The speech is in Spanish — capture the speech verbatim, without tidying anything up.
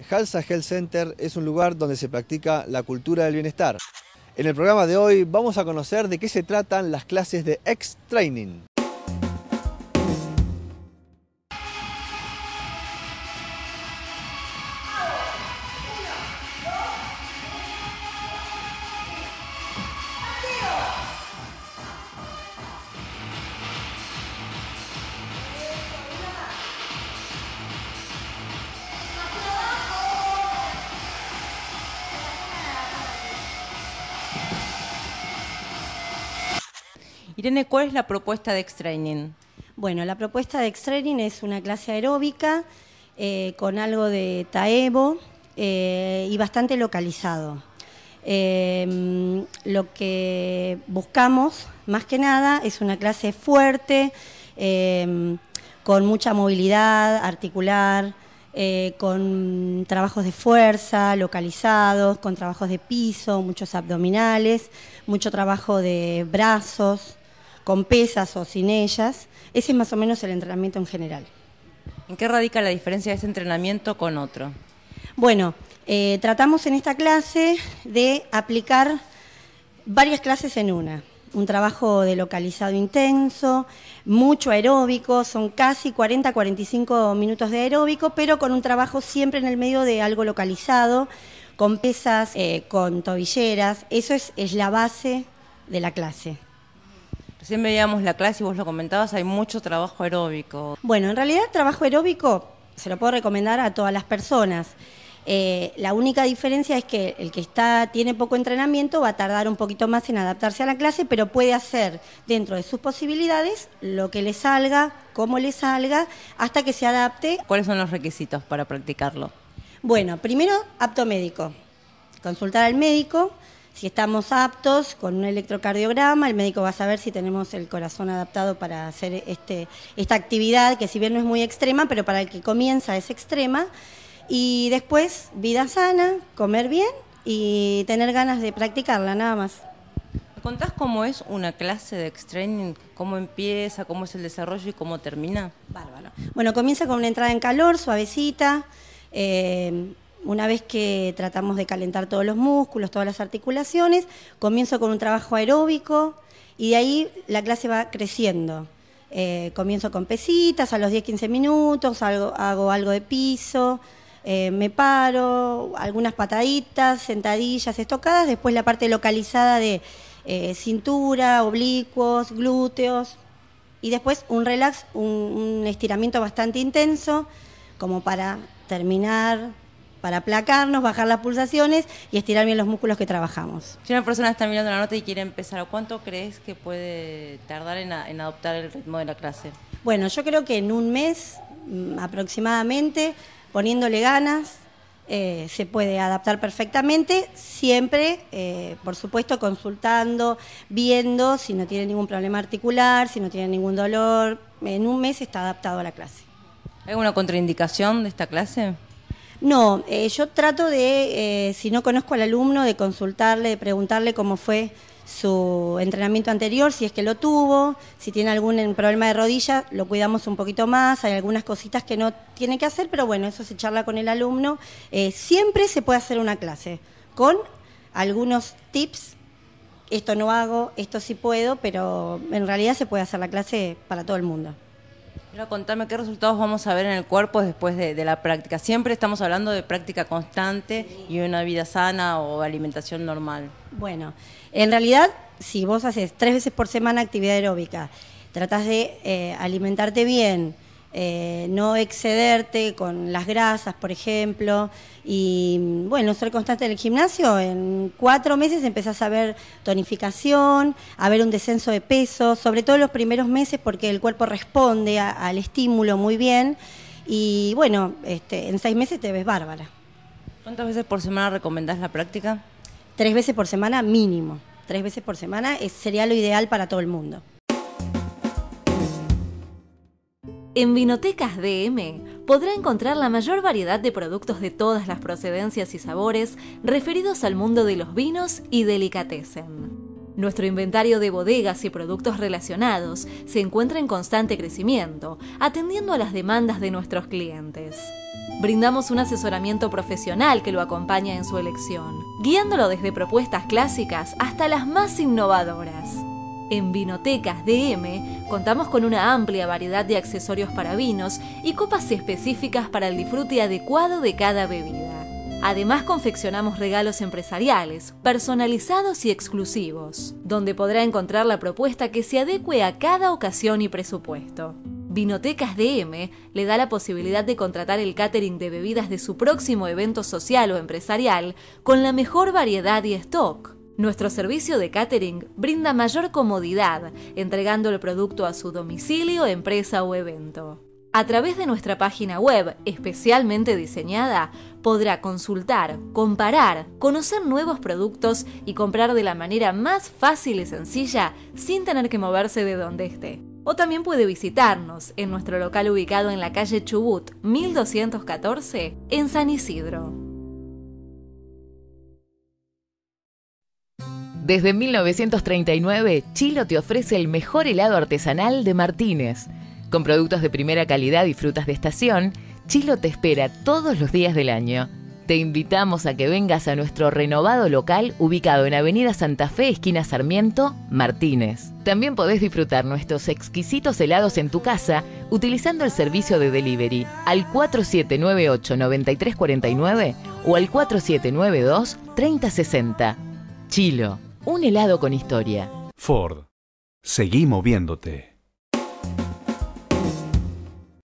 Halsa Health Center es un lugar donde se practica la cultura del bienestar. En el programa de hoy vamos a conocer de qué se tratan las clases de X-Training. Irene, ¿cuál es la propuesta de X-Training? Bueno, la propuesta de X-Training es una clase aeróbica eh, con algo de taebo eh, y bastante localizado. Eh, lo que buscamos, más que nada, es una clase fuerte, eh, con mucha movilidad articular, eh, con trabajos de fuerza localizados, con trabajos de piso, muchos abdominales, mucho trabajo de brazos, con pesas o sin ellas. Ese es más o menos el entrenamiento en general. ¿En qué radica la diferencia de ese entrenamiento con otro? Bueno, eh, tratamos en esta clase de aplicar varias clases en una. Un trabajo de localizado intenso, mucho aeróbico, son casi cuarenta a cuarenta y cinco minutos de aeróbico, pero con un trabajo siempre en el medio de algo localizado, con pesas, eh, con tobilleras. Eso es, es la base de la clase. Recién veíamos la clase y vos lo comentabas, hay mucho trabajo aeróbico. Bueno, en realidad el trabajo aeróbico se lo puedo recomendar a todas las personas. Eh, la única diferencia es que el que está tiene poco entrenamiento va a tardar un poquito más en adaptarse a la clase, pero puede hacer dentro de sus posibilidades lo que le salga, como le salga, hasta que se adapte. ¿Cuáles son los requisitos para practicarlo? Bueno, primero, apto médico. Consultar al médico. Si estamos aptos, con un electrocardiograma, el médico va a saber si tenemos el corazón adaptado para hacer este, esta actividad, que si bien no es muy extrema, pero para el que comienza es extrema. Y después, vida sana, comer bien y tener ganas de practicarla, nada más. ¿Me contás cómo es una clase de X-Training? ¿Cómo empieza, cómo es el desarrollo y cómo termina? Bárbaro. Bueno, comienza con una entrada en calor, suavecita. Eh, Una vez que tratamos de calentar todos los músculos, todas las articulaciones, comienzo con un trabajo aeróbico y de ahí la clase va creciendo. Eh, comienzo con pesitas, a los diez a quince minutos, hago, hago algo de piso, eh, me paro, algunas pataditas, sentadillas, estocadas, después la parte localizada de eh, cintura, oblicuos, glúteos y después un relax, un, un estiramiento bastante intenso como para terminar, para aplacarnos, bajar las pulsaciones y estirar bien los músculos que trabajamos. Si una persona está mirando la nota y quiere empezar, ¿cuánto crees que puede tardar en, a, en adoptar el ritmo de la clase? Bueno, yo creo que en un mes aproximadamente, poniéndole ganas, eh, se puede adaptar perfectamente, siempre, eh, por supuesto, consultando, viendo si no tiene ningún problema articular, si no tiene ningún dolor. En un mes está adaptado a la clase. ¿Hay alguna contraindicación de esta clase? No, eh, yo trato de, eh, si no conozco al alumno, de consultarle, de preguntarle cómo fue su entrenamiento anterior, si es que lo tuvo, si tiene algún problema de rodilla, lo cuidamos un poquito más, hay algunas cositas que no tiene que hacer, pero bueno, eso se charla con el alumno. Eh, siempre se puede hacer una clase con algunos tips, esto no hago, esto sí puedo, pero en realidad se puede hacer la clase para todo el mundo. Ahora contame qué resultados vamos a ver en el cuerpo después de, de la práctica. Siempre estamos hablando de práctica constante y una vida sana o alimentación normal. Bueno, en realidad, si vos haces tres veces por semana actividad aeróbica, tratás de eh, alimentarte bien, eh, no excederte con las grasas, por ejemplo, y bueno, ser constante en el gimnasio, en cuatro meses empezás a ver tonificación, a ver un descenso de peso, sobre todo en los primeros meses porque el cuerpo responde a, al estímulo muy bien y bueno, este, en seis meses te ves bárbara. ¿Cuántas veces por semana recomendás la práctica? Tres veces por semana mínimo, tres veces por semana es, sería lo ideal para todo el mundo. En Vinotecas D M podrá encontrar la mayor variedad de productos de todas las procedencias y sabores referidos al mundo de los vinos y delicatessen. Nuestro inventario de bodegas y productos relacionados se encuentra en constante crecimiento, atendiendo a las demandas de nuestros clientes. Brindamos un asesoramiento profesional que lo acompaña en su elección, guiándolo desde propuestas clásicas hasta las más innovadoras. En Vinotecas D M contamos con una amplia variedad de accesorios para vinos y copas específicas para el disfrute adecuado de cada bebida. Además, confeccionamos regalos empresariales, personalizados y exclusivos, donde podrá encontrar la propuesta que se adecue a cada ocasión y presupuesto. Vinotecas D M le da la posibilidad de contratar el catering de bebidas de su próximo evento social o empresarial con la mejor variedad y stock. Nuestro servicio de catering brinda mayor comodidad, entregando el producto a su domicilio, empresa o evento. A través de nuestra página web, especialmente diseñada, podrá consultar, comparar, conocer nuevos productos y comprar de la manera más fácil y sencilla sin tener que moverse de donde esté. O también puede visitarnos en nuestro local ubicado en la calle Chubut mil doscientos catorce en San Isidro. Desde mil novecientos treinta y nueve, Chilo te ofrece el mejor helado artesanal de Martínez. Con productos de primera calidad y frutas de estación, Chilo te espera todos los días del año. Te invitamos a que vengas a nuestro renovado local ubicado en Avenida Santa Fe, esquina Sarmiento, Martínez. También podés disfrutar nuestros exquisitos helados en tu casa utilizando el servicio de delivery al cuatro siete nueve ocho, nueve tres cuatro nueve o al cuatro siete nueve dos, tres cero seis cero. Chilo, un helado con historia. Ford, seguí moviéndote.